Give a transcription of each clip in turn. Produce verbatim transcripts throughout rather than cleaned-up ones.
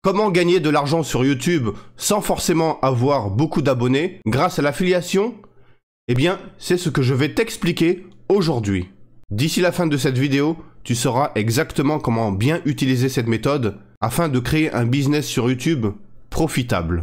Comment gagner de l'argent sur YouTube sans forcément avoir beaucoup d'abonnés grâce à l'affiliation? Eh bien, c'est ce que je vais t'expliquer aujourd'hui. D'ici la fin de cette vidéo, tu sauras exactement comment bien utiliser cette méthode afin de créer un business sur YouTube profitable.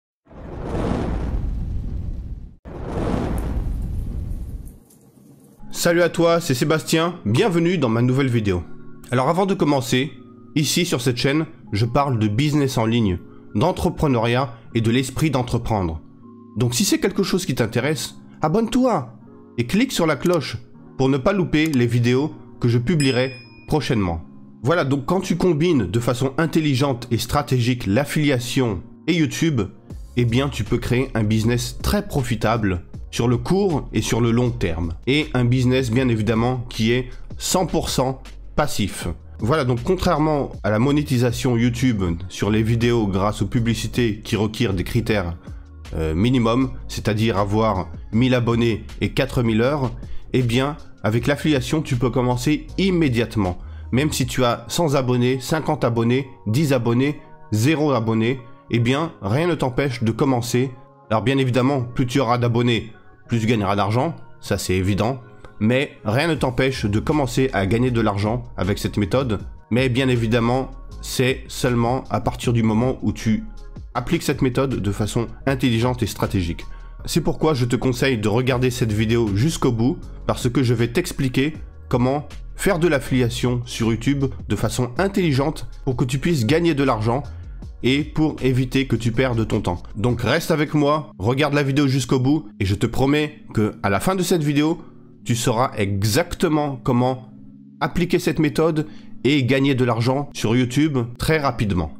Salut à toi, c'est Sébastien, bienvenue dans ma nouvelle vidéo. Alors avant de commencer, ici sur cette chaîne, je parle de business en ligne, d'entrepreneuriat et de l'esprit d'entreprendre. Donc si c'est quelque chose qui t'intéresse, abonne-toi et clique sur la cloche pour ne pas louper les vidéos que je publierai prochainement. Voilà, donc quand tu combines de façon intelligente et stratégique l'affiliation et YouTube, eh bien tu peux créer un business très profitable sur le court et sur le long terme. Et un business bien évidemment qui est cent pour cent passif. Voilà, donc contrairement à la monétisation YouTube sur les vidéos grâce aux publicités qui requièrent des critères euh, minimum, c'est-à-dire avoir mille abonnés et quatre mille heures, eh bien avec l'affiliation tu peux commencer immédiatement. Même si tu as cent abonnés, cinquante abonnés, dix abonnés, zéro abonnés, eh bien rien ne t'empêche de commencer. Alors bien évidemment, plus tu auras d'abonnés, plus tu gagneras d'argent, ça c'est évident. Mais rien ne t'empêche de commencer à gagner de l'argent avec cette méthode. Mais bien évidemment, c'est seulement à partir du moment où tu appliques cette méthode de façon intelligente et stratégique. C'est pourquoi je te conseille de regarder cette vidéo jusqu'au bout, parce que je vais t'expliquer comment faire de l'affiliation sur YouTube de façon intelligente pour que tu puisses gagner de l'argent et pour éviter que tu perdes ton temps. Donc reste avec moi, regarde la vidéo jusqu'au bout et je te promets que à la fin de cette vidéo, tu sauras exactement comment appliquer cette méthode et gagner de l'argent sur YouTube très rapidement.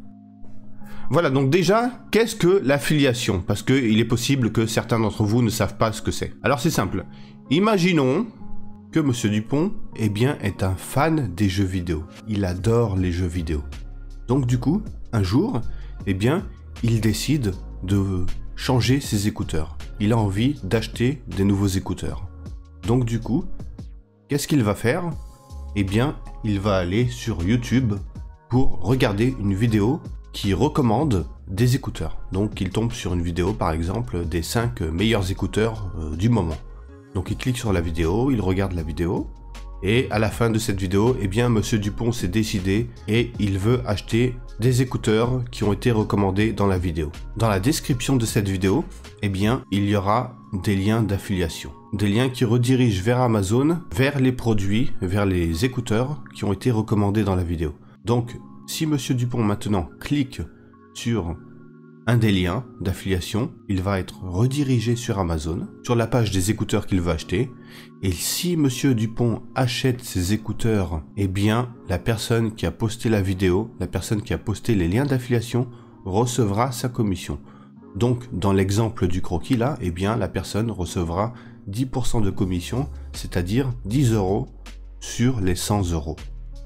Voilà, donc déjà, qu'est-ce que l'affiliation? Parce qu'il est possible que certains d'entre vous ne savent pas ce que c'est. Alors c'est simple, imaginons que Monsieur Dupont eh bien, est un fan des jeux vidéo. Il adore les jeux vidéo. Donc du coup, un jour, eh bien, il décide de changer ses écouteurs. Il a envie d'acheter des nouveaux écouteurs. Donc du coup, qu'est-ce qu'il va faire? Eh bien, il va aller sur YouTube pour regarder une vidéo qui recommande des écouteurs. Donc il tombe sur une vidéo par exemple des cinq meilleurs écouteurs euh, du moment. Donc il clique sur la vidéo, il regarde la vidéo, et à la fin de cette vidéo, eh bien Monsieur Dupont s'est décidé et il veut acheter des écouteurs qui ont été recommandés dans la vidéo. Dans la description de cette vidéo, eh bien il y aura des liens d'affiliation. Des liens qui redirigent vers Amazon, vers les produits, vers les écouteurs qui ont été recommandés dans la vidéo. Donc si Monsieur Dupont maintenant clique sur un des liens d'affiliation, il va être redirigé sur Amazon, sur la page des écouteurs qu'il veut acheter. Et si Monsieur Dupont achète ces écouteurs, eh bien, la personne qui a posté la vidéo, la personne qui a posté les liens d'affiliation, recevra sa commission. Donc, dans l'exemple du croquis là, eh bien, la personne recevra dix pour cent de commission, c'est-à-dire dix euros sur les cent euros.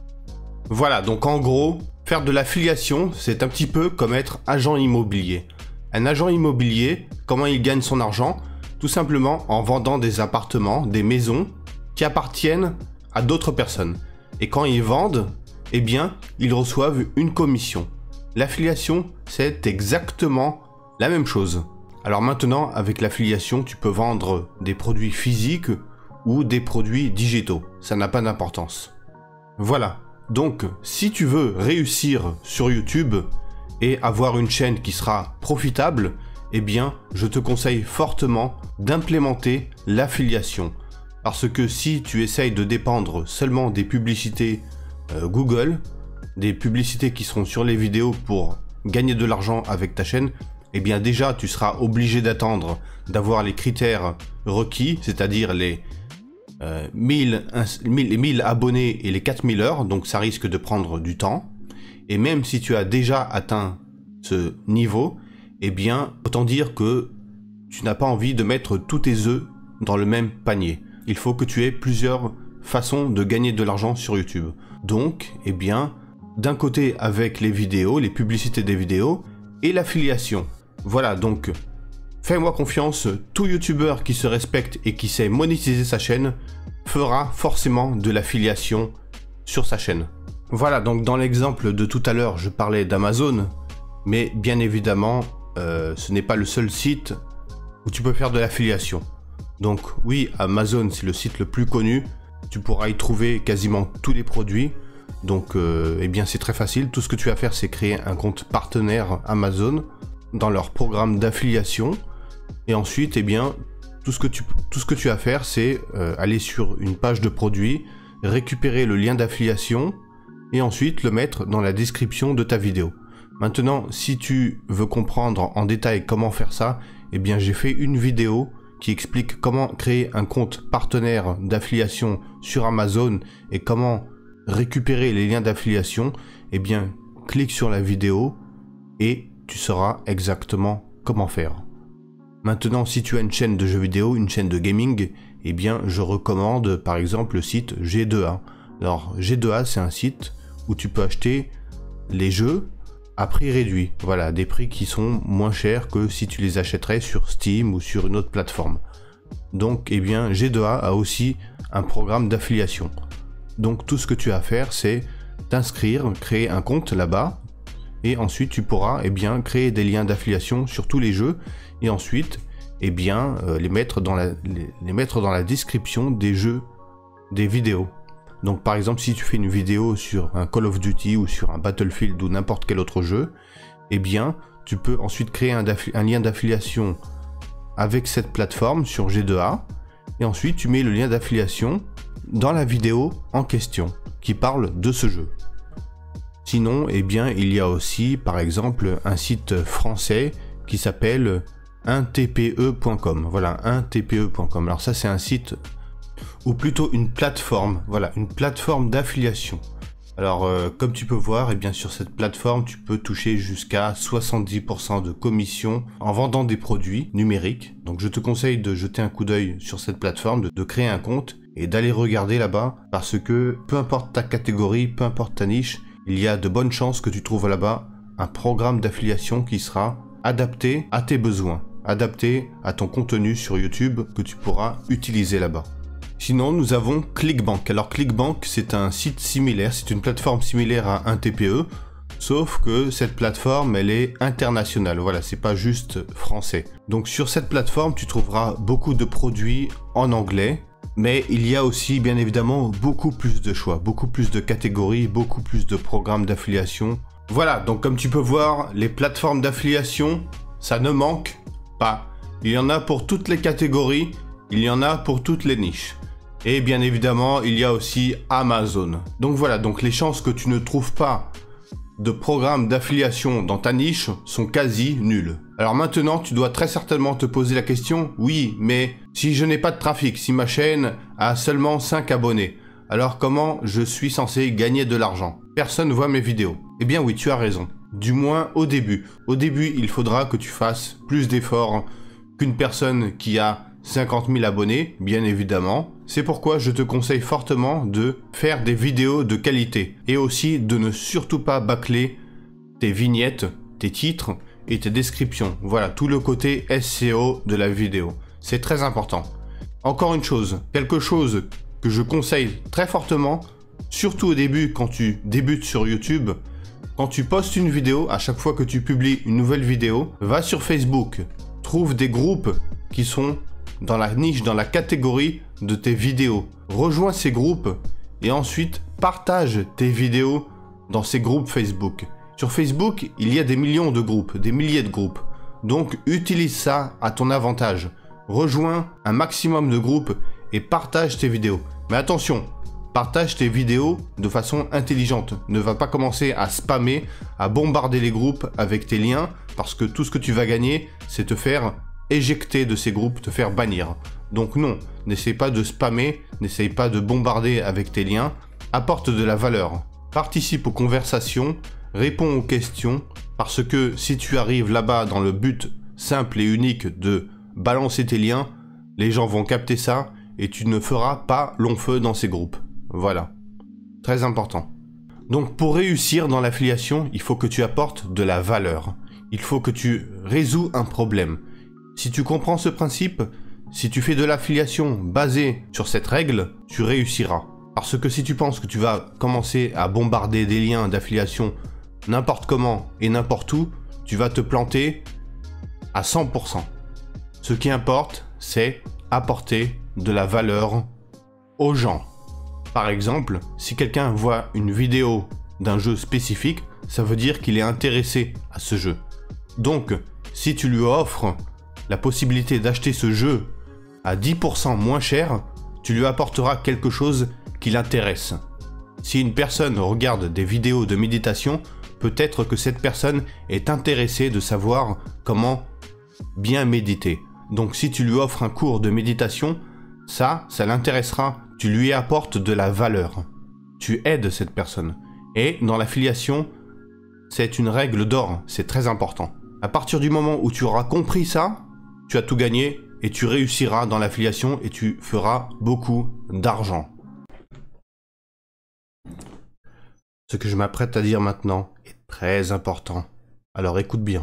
Voilà, donc en gros, faire de l'affiliation, c'est un petit peu comme être agent immobilier. Un agent immobilier, comment il gagne son argent? Tout simplement en vendant des appartements, des maisons qui appartiennent à d'autres personnes. Et quand ils vendent, eh bien, ils reçoivent une commission. L'affiliation, c'est exactement la même chose. Alors maintenant, avec l'affiliation, tu peux vendre des produits physiques ou des produits digitaux. Ça n'a pas d'importance. Voilà. Donc, si tu veux réussir sur YouTube et avoir une chaîne qui sera profitable, eh bien, je te conseille fortement d'implémenter l'affiliation. Parce que si tu essayes de dépendre seulement des publicités euh, Google, des publicités qui seront sur les vidéos pour gagner de l'argent avec ta chaîne, eh bien déjà, tu seras obligé d'attendre d'avoir les critères requis, c'est-à-dire les Euh, mille, mille abonnés et les quatre mille heures, donc ça risque de prendre du temps. Et même si tu as déjà atteint ce niveau, eh bien, autant dire que tu n'as pas envie de mettre tous tes œufs dans le même panier. Il faut que tu aies plusieurs façons de gagner de l'argent sur YouTube. Donc, eh bien, d'un côté avec les vidéos, les publicités des vidéos, et l'affiliation. Voilà, donc fais-moi confiance, tout youtubeur qui se respecte et qui sait monétiser sa chaîne fera forcément de l'affiliation sur sa chaîne. Voilà, donc dans l'exemple de tout à l'heure, je parlais d'Amazon. Mais bien évidemment, euh, ce n'est pas le seul site où tu peux faire de l'affiliation. Donc oui, Amazon, c'est le site le plus connu. Tu pourras y trouver quasiment tous les produits. Donc euh, eh bien c'est très facile. Tout ce que tu as à faire, c'est créer un compte partenaire Amazon dans leur programme d'affiliation. Et ensuite, eh bien, tout ce que tu, tout ce que tu as à faire, c'est euh, aller sur une page de produit, récupérer le lien d'affiliation et ensuite le mettre dans la description de ta vidéo. Maintenant, si tu veux comprendre en détail comment faire ça, eh bien j'ai fait une vidéo qui explique comment créer un compte partenaire d'affiliation sur Amazon et comment récupérer les liens d'affiliation. Eh bien, clique sur la vidéo et tu sauras exactement comment faire. Maintenant, si tu as une chaîne de jeux vidéo, une chaîne de gaming, eh bien, je recommande par exemple le site G deux A. Alors, G deux A, c'est un site où tu peux acheter les jeux à prix réduit. Voilà, des prix qui sont moins chers que si tu les achèterais sur Steam ou sur une autre plateforme. Donc, eh bien, G deux A a aussi un programme d'affiliation. Donc, tout ce que tu as à faire, c'est t'inscrire, créer un compte là-bas, et ensuite tu pourras, eh bien, créer des liens d'affiliation sur tous les jeux, et ensuite, eh bien, euh, les mettre dans la, les, les mettre dans la description des jeux, des vidéos. Donc par exemple, si tu fais une vidéo sur un Call of Duty ou sur un Battlefield ou n'importe quel autre jeu, eh bien, tu peux ensuite créer un, un lien d'affiliation avec cette plateforme sur G deux A, et ensuite tu mets le lien d'affiliation dans la vidéo en question qui parle de ce jeu. Sinon, eh bien, il y a aussi, par exemple, un site français qui s'appelle un T P E point com. Voilà, un T P E point com. Alors ça, c'est un site, ou plutôt une plateforme, voilà, une plateforme d'affiliation. Alors, euh, comme tu peux voir, eh bien, sur cette plateforme, tu peux toucher jusqu'à soixante-dix pour cent de commission en vendant des produits numériques. Donc, je te conseille de jeter un coup d'œil sur cette plateforme, de, de créer un compte et d'aller regarder là-bas, parce que peu importe ta catégorie, peu importe ta niche, il y a de bonnes chances que tu trouves là-bas un programme d'affiliation qui sera adapté à tes besoins, adapté à ton contenu sur YouTube que tu pourras utiliser là-bas. Sinon, nous avons ClickBank. Alors ClickBank, c'est un site similaire, c'est une plateforme similaire à un T P E, sauf que cette plateforme, elle est internationale. Voilà, c'est pas juste français. Donc sur cette plateforme, tu trouveras beaucoup de produits en anglais, mais il y a aussi, bien évidemment, beaucoup plus de choix, beaucoup plus de catégories, beaucoup plus de programmes d'affiliation. Voilà, donc comme tu peux voir, les plateformes d'affiliation, ça ne manque pas. Il y en a pour toutes les catégories, il y en a pour toutes les niches. Et bien évidemment, il y a aussi Amazon. Donc voilà, donc les chances que tu ne trouves pas de programme d'affiliation dans ta niche sont quasi nulles. Alors maintenant, tu dois très certainement te poser la question, oui, mais si je n'ai pas de trafic, si ma chaîne a seulement cinq abonnés, alors comment je suis censé gagner de l'argent? Personne ne voit mes vidéos. Eh bien oui, tu as raison. Du moins au début. Au début, il faudra que tu fasses plus d'efforts qu'une personne qui a cinquante mille abonnés, bien évidemment. C'est pourquoi je te conseille fortement de faire des vidéos de qualité et aussi de ne surtout pas bâcler tes vignettes, tes titres et tes descriptions. Voilà, tout le côté S E O de la vidéo. C'est très important. Encore une chose, quelque chose que je conseille très fortement, surtout au début quand tu débutes sur YouTube, quand tu postes une vidéo, à chaque fois que tu publies une nouvelle vidéo, va sur Facebook, trouve des groupes qui sont dans la niche, dans la catégorie de tes vidéos. Rejoins ces groupes et ensuite partage tes vidéos dans ces groupes Facebook. Sur Facebook, il y a des millions de groupes, des milliers de groupes. Donc utilise ça à ton avantage. Rejoins un maximum de groupes et partage tes vidéos. Mais attention, partage tes vidéos de façon intelligente. Ne va pas commencer à spammer, à bombarder les groupes avec tes liens, parce que tout ce que tu vas gagner, c'est te faire éjecter de ces groupes, te faire bannir. Donc non, n'essaye pas de spammer, n'essaye pas de bombarder avec tes liens, apporte de la valeur. Participe aux conversations, réponds aux questions, parce que si tu arrives là-bas dans le but simple et unique de balancer tes liens, les gens vont capter ça et tu ne feras pas long feu dans ces groupes. Voilà. Très important. Donc pour réussir dans l'affiliation, il faut que tu apportes de la valeur. Il faut que tu résous un problème. Si tu comprends ce principe, si tu fais de l'affiliation basée sur cette règle, tu réussiras. Parce que si tu penses que tu vas commencer à bombarder des liens d'affiliation n'importe comment et n'importe où, tu vas te planter à cent pour cent. Ce qui importe, c'est apporter de la valeur aux gens. Par exemple, si quelqu'un voit une vidéo d'un jeu spécifique, ça veut dire qu'il est intéressé à ce jeu. Donc, si tu lui offres la possibilité d'acheter ce jeu à dix pour cent moins cher, tu lui apporteras quelque chose qui l'intéresse. Si une personne regarde des vidéos de méditation, peut-être que cette personne est intéressée de savoir comment bien méditer. Donc si tu lui offres un cours de méditation, ça, ça l'intéressera. Tu lui apportes de la valeur. Tu aides cette personne. Et dans l'affiliation, c'est une règle d'or, c'est très important. À partir du moment où tu auras compris ça, tu as tout gagné et tu réussiras dans l'affiliation et tu feras beaucoup d'argent. Ce que je m'apprête à dire maintenant est très important. Alors écoute bien.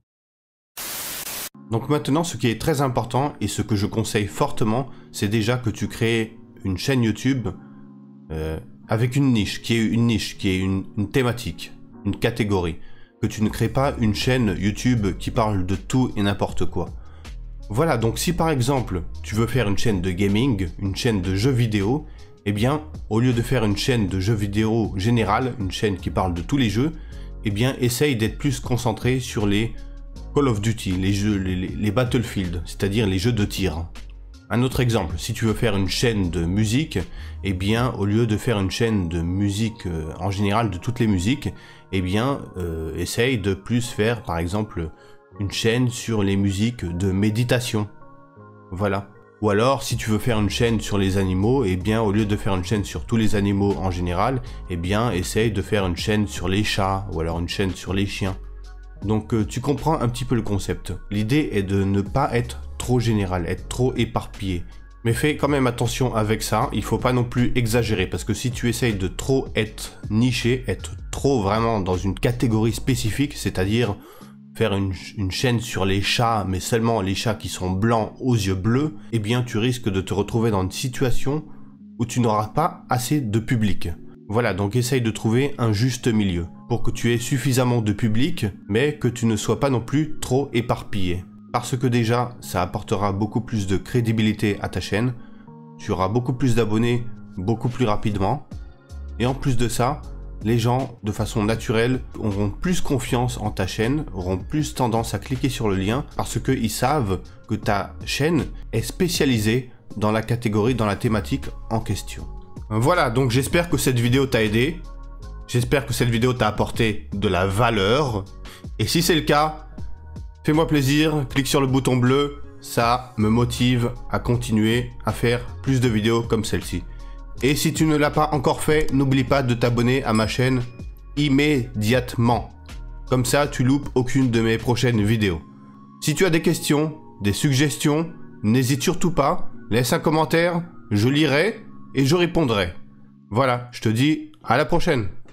Donc maintenant, ce qui est très important et ce que je conseille fortement, c'est déjà que tu crées une chaîne YouTube euh, avec une niche, qui est une niche, qui est une, une thématique, une catégorie. Que tu ne crées pas une chaîne YouTube qui parle de tout et n'importe quoi. Voilà, donc si par exemple, tu veux faire une chaîne de gaming, une chaîne de jeux vidéo, eh bien, au lieu de faire une chaîne de jeux vidéo générale, une chaîne qui parle de tous les jeux, eh bien, essaye d'être plus concentré sur les Call of Duty, les jeux, les, les Battlefield, c'est-à-dire les jeux de tir. Un autre exemple, si tu veux faire une chaîne de musique, eh bien, au lieu de faire une chaîne de musique euh, en général, de toutes les musiques, eh bien, euh, essaye de plus faire, par exemple, une chaîne sur les musiques de méditation. Voilà. Ou alors, si tu veux faire une chaîne sur les animaux, eh bien, au lieu de faire une chaîne sur tous les animaux en général, eh bien, essaye de faire une chaîne sur les chats, ou alors une chaîne sur les chiens. Donc, euh, tu comprends un petit peu le concept. L'idée est de ne pas être trop général, être trop éparpillé. Mais fais quand même attention avec ça, il faut pas non plus exagérer, parce que si tu essayes de trop être niché, être trop vraiment dans une catégorie spécifique, c'est-à-dire faire une, une chaîne sur les chats, mais seulement les chats qui sont blancs aux yeux bleus, eh bien tu risques de te retrouver dans une situation où tu n'auras pas assez de public. Voilà, donc essaye de trouver un juste milieu, pour que tu aies suffisamment de public, mais que tu ne sois pas non plus trop éparpillé. Parce que déjà, ça apportera beaucoup plus de crédibilité à ta chaîne, tu auras beaucoup plus d'abonnés beaucoup plus rapidement, et en plus de ça, les gens, de façon naturelle, auront plus confiance en ta chaîne, auront plus tendance à cliquer sur le lien, parce qu'ils savent que ta chaîne est spécialisée dans la catégorie, dans la thématique en question. Voilà, donc j'espère que cette vidéo t'a aidé, j'espère que cette vidéo t'a apporté de la valeur, et si c'est le cas, fais-moi plaisir, clique sur le bouton bleu, ça me motive à continuer à faire plus de vidéos comme celle-ci. Et si tu ne l'as pas encore fait, n'oublie pas de t'abonner à ma chaîne immédiatement. Comme ça, tu loupes aucune de mes prochaines vidéos. Si tu as des questions, des suggestions, n'hésite surtout pas, laisse un commentaire, je lirai et je répondrai. Voilà, je te dis à la prochaine.